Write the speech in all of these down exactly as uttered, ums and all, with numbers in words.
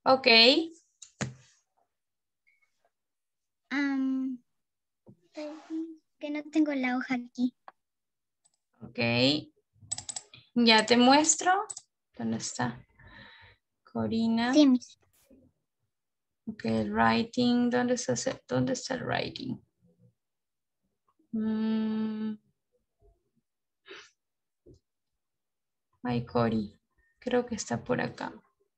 Ok. Um, que no tengo la hoja aquí. Ok. Ya te muestro. ¿Dónde está? Corina. Sí, Miss. Ok, el writing. ¿Dónde está, ¿Dónde está el writing? Mm. Ay, Cori. Creo que está por acá.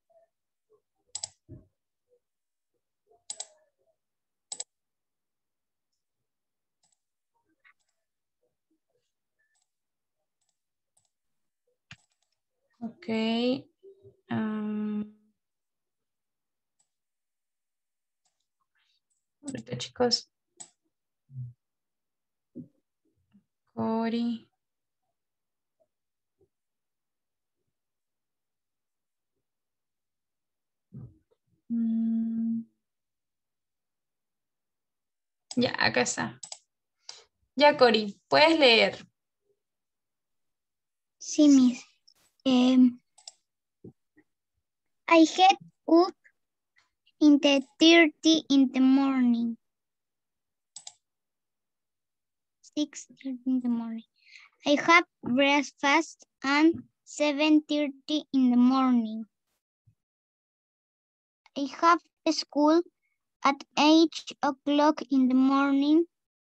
Ok. Um, ahorita, chicos. Cori. Mm, ya, acá está. Ya, Cori, puedes leer. Sí, Miss. Um, I get up in the thirty in the morning. six thirty in the morning. I have breakfast at seven thirty in the morning. I have school at eight o'clock in the morning.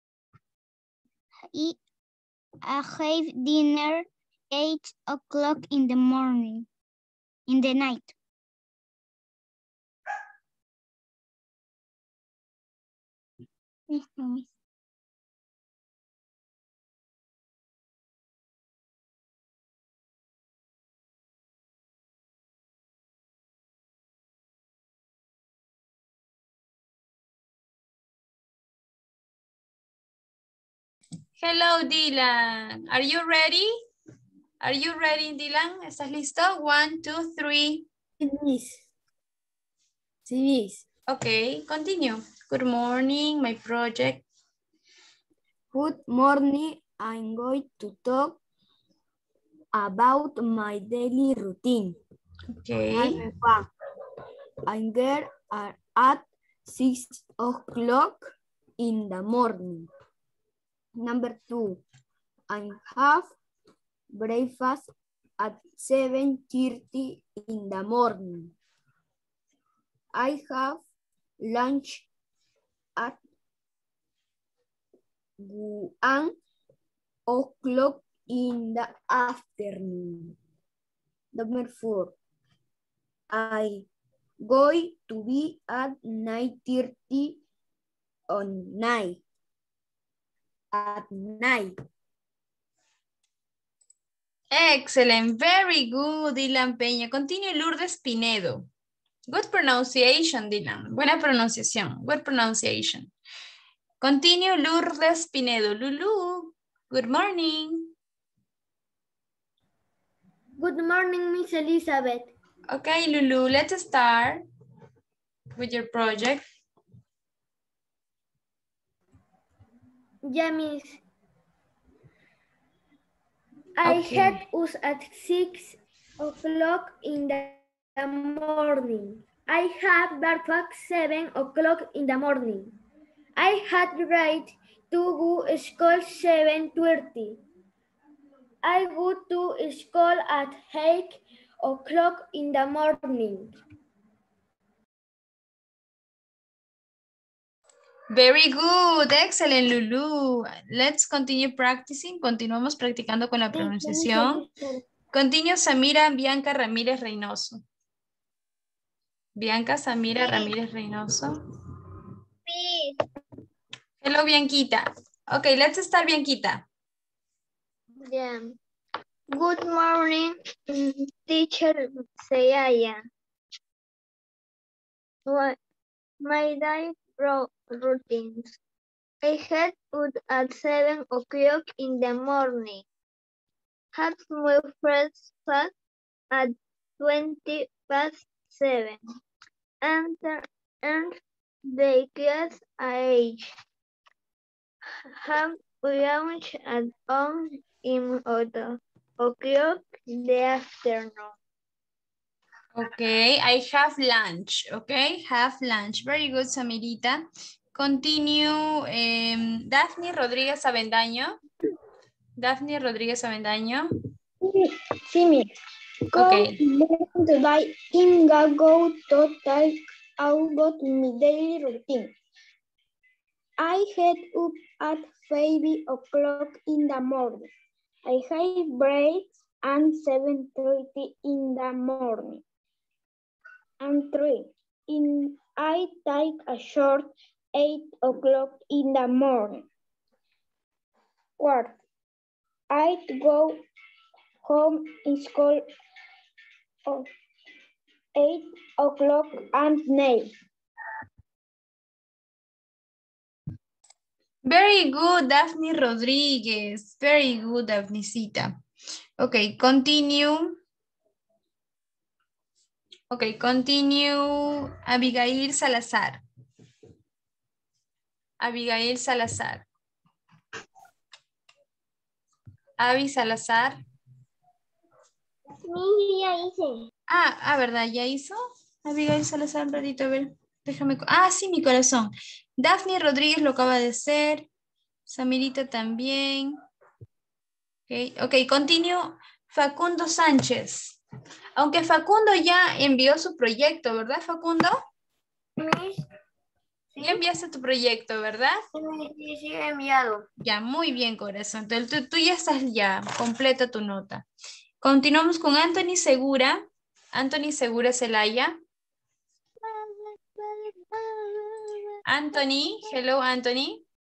I have dinner eight o'clock in the morning, in the night. Hello, Dylan. Are you ready? Are you ready, Dylan? ¿Estás listo? One, two, three. Sí, Miss. Sí, Miss. Okay, continue. Good morning, my project. Good morning. I'm going to talk about my daily routine. Okay. Number one, I get at six o'clock in the morning. Number two, I have breakfast at seven thirty in the morning. I have lunch at one o'clock in the afternoon. Number four, I going to be at nine thirty on night. At night. Excellent. Very good, Dylan Peña. Continue, Lourdes Pinedo. Good pronunciation, Dylan. Buena pronunciación. Good pronunciation. Continue, Lourdes Pinedo. Lulu, good morning. Good morning, Miss Elizabeth. Okay, Lulu, let's start with your project. Yeah, Miss. I Okay. had us at six o'clock in the morning. I had breakfast seven o'clock in the morning. I had right to go to school seven thirty. I go to school at eight o'clock in the morning. Very good. Excellent, Lulu. Let's continue practicing. Continuamos practicando con la pronunciación. Continue, Samira Bianca Ramírez Reynoso. Bianca Samira Sí. Ramírez Reynoso. Sí. Hello, Bianquita. Okay, let's start, Bianquita. Yeah. Good morning, teacher Sayaya. What my day routines. I had food at seven o'clock in the morning. Had my breakfast at twenty past seven. Enter and the class age. Have lunch at home in other o'clock the afternoon. Okay, I have lunch. Okay, have lunch. Very good, Samirita. Continue. Um, Daphne Rodríguez Avendaño. Daphne Rodríguez Avendaño. Sí, mira. Okay. To buy Inga go to take out my daily routine. I get up at five o'clock in the morning. I have breaks at seven thirty in the morning. And three, in, I take a short eight o'clock in the morning. Fourth, I go home in school of eight o'clock and nine. Very good, Daphne Rodríguez. Very good, Daphnicita. Okay, continue. Okay, continue. Abigail Salazar. Abigail Salazar. Abby Salazar. Sí, ya hice. Ah, ah, ¿verdad? ¿Ya hizo? Abigail Salazar, un ratito, a ver. Déjame. Ah, sí, mi corazón. Daphne Rodríguez lo acaba de hacer. Samirita también. Ok, okay, continue. Facundo Sánchez. Aunque Facundo ya envió su proyecto, ¿verdad, Facundo? Miss, Ya enviaste tu proyecto, ¿verdad? sí, sí, he enviado. Ya, muy bien, corazón. Entonces, tú, tú ya estás ya, completa tu nota. Continuamos con Anthony Segura. Anthony Segura Celaya. Anthony, hello, Anthony.